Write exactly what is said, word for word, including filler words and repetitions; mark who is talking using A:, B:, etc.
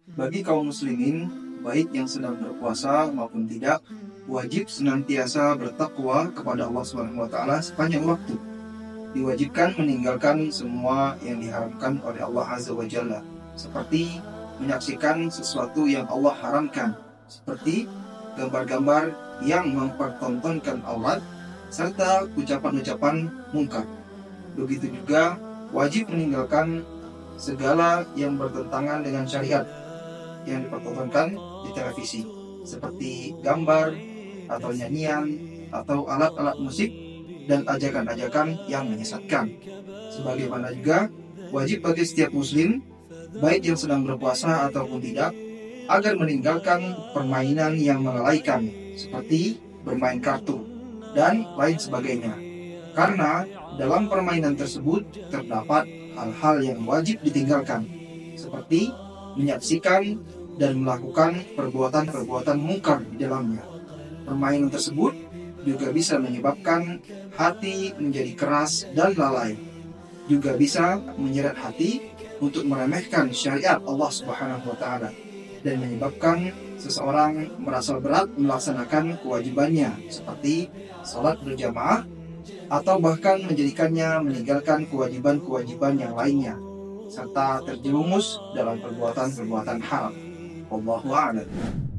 A: Bagi kaum muslimin, baik yang sedang berpuasa maupun tidak, wajib senantiasa bertakwa kepada Allah Subhanahu wa taala sepanjang waktu. Diwajibkan meninggalkan semua yang diharamkan oleh Allah Azza wa Jalla, seperti menyaksikan sesuatu yang Allah haramkan, seperti gambar-gambar yang mempertontonkan aurat serta ucapan-ucapan mungkar. Begitu juga wajib meninggalkan segala yang bertentangan dengan syariat yang dipertontonkan di televisi, seperti gambar atau nyanyian atau alat-alat musik dan ajakan-ajakan yang menyesatkan. Sebagaimana juga wajib bagi setiap muslim, baik yang sedang berpuasa ataupun tidak, agar meninggalkan permainan yang melalaikan, seperti bermain kartu dan lain sebagainya. Karena dalam permainan tersebut terdapat hal-hal yang wajib ditinggalkan, seperti menyaksikan dan melakukan perbuatan-perbuatan mungkar di dalamnya. Permainan tersebut juga bisa menyebabkan hati menjadi keras dan lalai. Juga bisa menyeret hati untuk meremehkan syariat Allah Subhanahu wa taala dan menyebabkan seseorang merasa berat melaksanakan kewajibannya, seperti salat berjamaah, atau bahkan menjadikannya meninggalkan kewajiban-kewajiban yang lainnya, serta terjerumus dalam perbuatan-perbuatan haram. Wallahu a'lam.